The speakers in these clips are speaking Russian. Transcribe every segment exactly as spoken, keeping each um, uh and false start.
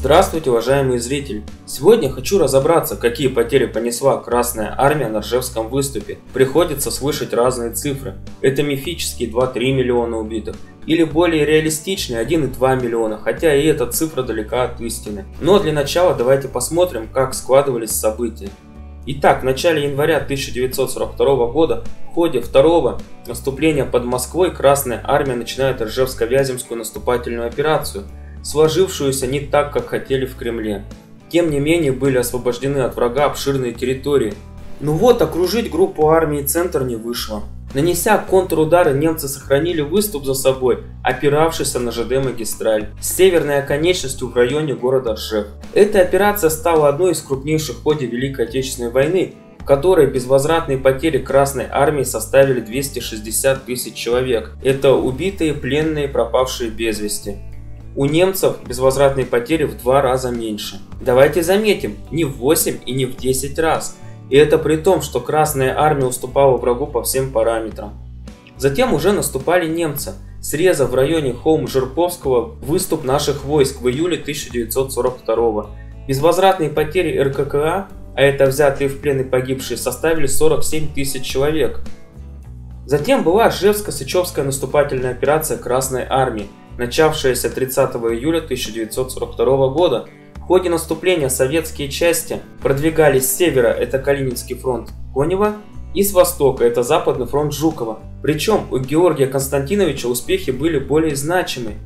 Здравствуйте, уважаемые зрители! Сегодня хочу разобраться, какие потери понесла Красная Армия на Ржевском выступе. Приходится слышать разные цифры. Это мифические два-три миллиона убитых. Или более реалистичные один и два миллиона, хотя и эта цифра далека от истины. Но для начала давайте посмотрим, как складывались события. Итак, в начале января тысяча девятьсот сорок второго года в ходе второго наступления под Москвой Красная Армия начинает Ржевско-Вяземскую наступательную операцию, сложившуюся не так, как хотели в Кремле. Тем не менее, были освобождены от врага обширные территории. Ну вот, окружить группу армии «Центр» не вышло. Нанеся контрудары, немцы сохранили выступ за собой, опиравшийся на ЖД-магистраль с северной оконечностью в районе города Ржев. Эта операция стала одной из крупнейших в ходе Великой Отечественной войны, в которой безвозвратные потери Красной Армии составили двести шестьдесят тысяч человек. Это убитые, пленные, пропавшие без вести. У немцев безвозвратные потери в два раза меньше. Давайте заметим, не в восемь и не в десять раз. И это при том, что Красная Армия уступала врагу по всем параметрам. Затем уже наступали немцы, срезав в районе Холм-Жирковского выступ наших войск в июле тысяча девятьсот сорок второго. Безвозвратные потери РККА, а это взятые в плен и погибшие, составили сорок семь тысяч человек. Затем была Ржевско-Сычевская наступательная операция Красной Армии, начавшаяся тридцатого июля тысяча девятьсот сорок второго года. В ходе наступления советские части продвигались с севера, это Калининский фронт Конева, и с востока, это Западный фронт Жукова. Причем у Георгия Константиновича успехи были более значимы.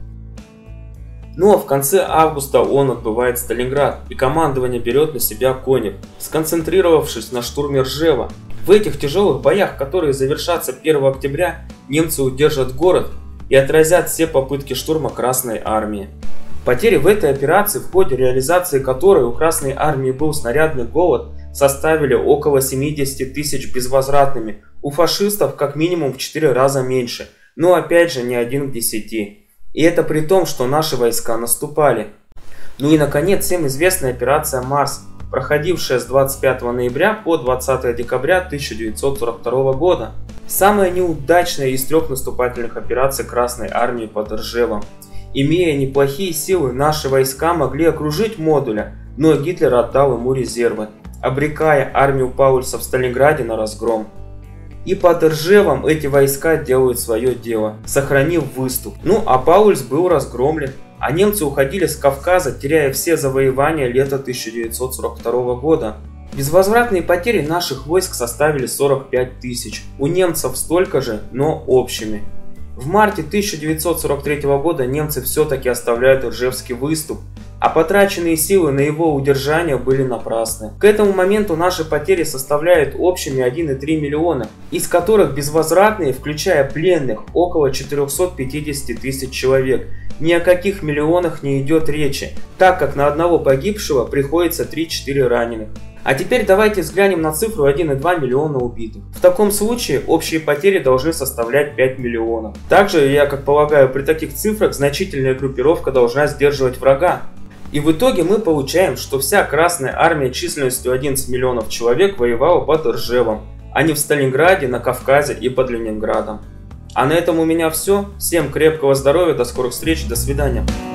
Ну а в конце августа он отбывает Сталинград, и командование берет на себя Конев, сконцентрировавшись на штурме Ржева. В этих тяжелых боях, которые завершатся первого октября, немцы удержат город и отразят все попытки штурма Красной Армии. Потери в этой операции, в ходе реализации которой у Красной Армии был снарядный голод, составили около семидесяти тысяч безвозвратными, у фашистов как минимум в четыре раза меньше, но опять же не один к десяти. И это при том, что наши войска наступали. Ну и наконец всем известная операция «Марс», проходившая с двадцать пятого ноября по двадцатое декабря тысяча девятьсот сорок второго года. Самая неудачная из трех наступательных операций Красной Армии под Ржевом. Имея неплохие силы, наши войска могли окружить Модуля, но Гитлер отдал ему резервы, обрекая армию Паульса в Сталинграде на разгром. И под Ржевом эти войска делают свое дело, сохранив выступ. Ну а Паульс был разгромлен, а немцы уходили с Кавказа, теряя все завоевания лета тысяча девятьсот сорок второго года. Безвозвратные потери наших войск составили сорок пять тысяч, у немцев столько же, но общими. В марте тысяча девятьсот сорок третьего года немцы все-таки оставляют Ржевский выступ, а потраченные силы на его удержание были напрасны. К этому моменту наши потери составляют общими один и три миллиона, из которых безвозвратные, включая пленных, около четырёхсот пятидесяти тысяч человек. Ни о каких миллионах не идет речи, так как на одного погибшего приходится три-четыре раненых. А теперь давайте взглянем на цифру один и два миллиона убитых. В таком случае общие потери должны составлять пять миллионов. Также, я как полагаю, при таких цифрах значительная группировка должна сдерживать врага. И в итоге мы получаем, что вся Красная Армия численностью одиннадцать миллионов человек воевала под Ржевом, а не в Сталинграде, на Кавказе и под Ленинградом. А на этом у меня все. Всем крепкого здоровья, до скорых встреч, до свидания.